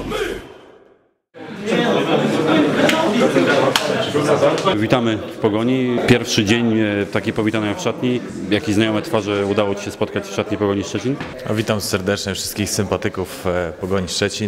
Witamy w Pogoni. Pierwszy dzień takiej powitania w szatni. Jakie znajome twarze udało Ci się spotkać w szatni Pogoni Szczecin? Witam serdecznie wszystkich sympatyków Pogoni Szczecin.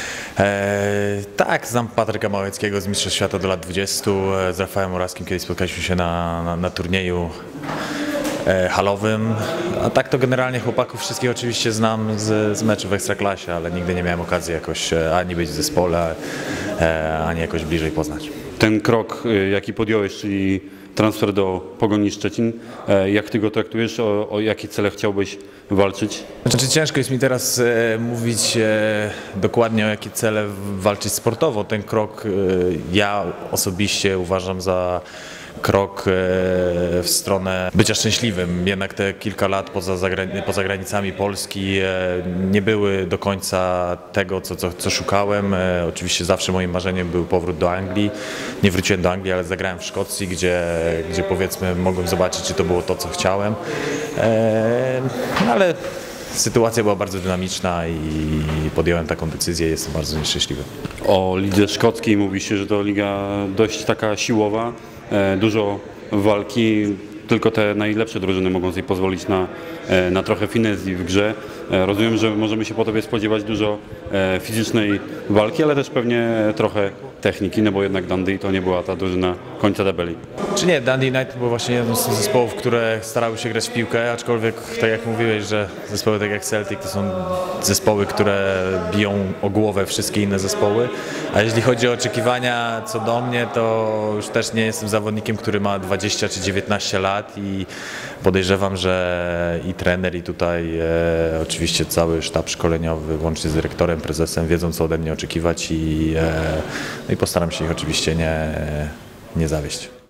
Tak, znam Patryka Małeckiego z Mistrzostw Świata do lat 20. Z Rafałem Morawskim kiedyś spotkaliśmy się na turnieju halowym. A tak to generalnie chłopaków wszystkich oczywiście znam z meczów w Ekstraklasie, ale nigdy nie miałem okazji jakoś ani być w zespole, ani jakoś bliżej poznać. Ten krok, jaki podjąłeś, czyli transfer do Pogoni Szczecin, jak Ty go traktujesz, o jakie cele chciałbyś walczyć? Znaczy, ciężko jest mi teraz mówić dokładnie, o jakie cele walczyć sportowo. Ten krok ja osobiście uważam za krok w stronę bycia szczęśliwym. Jednak te kilka lat poza granicami Polski nie były do końca tego, co szukałem. Oczywiście zawsze moim marzeniem był powrót do Anglii. Nie wróciłem do Anglii, ale zagrałem w Szkocji, gdzie powiedzmy mogłem zobaczyć, czy to było to, co chciałem. Ale sytuacja była bardzo dynamiczna i podjąłem taką decyzję i jestem bardzo nieszczęśliwy. O lidze szkockiej mówi się, że to liga dość taka siłowa, dużo walki, tylko te najlepsze drużyny mogą sobie pozwolić na trochę finezji w grze. Rozumiem, że możemy się po Tobie spodziewać dużo fizycznej walki, ale też pewnie trochę techniki, no bo jednak Dundee to nie była ta drużyna końca tabeli. Czy nie, Dundee United był właśnie jednym z tych zespołów, które starały się grać w piłkę, aczkolwiek tak jak mówiłeś, że zespoły tak jak Celtic to są zespoły, które biją o głowę wszystkie inne zespoły, a jeśli chodzi o oczekiwania co do mnie, to już też nie jestem zawodnikiem, który ma 20 czy 19 lat i podejrzewam, że i trener, i tutaj oczywiście cały sztab szkoleniowy, łącznie z dyrektorem, prezesem, wiedzą, co ode mnie oczekiwać i postaram się ich oczywiście nie zawieść.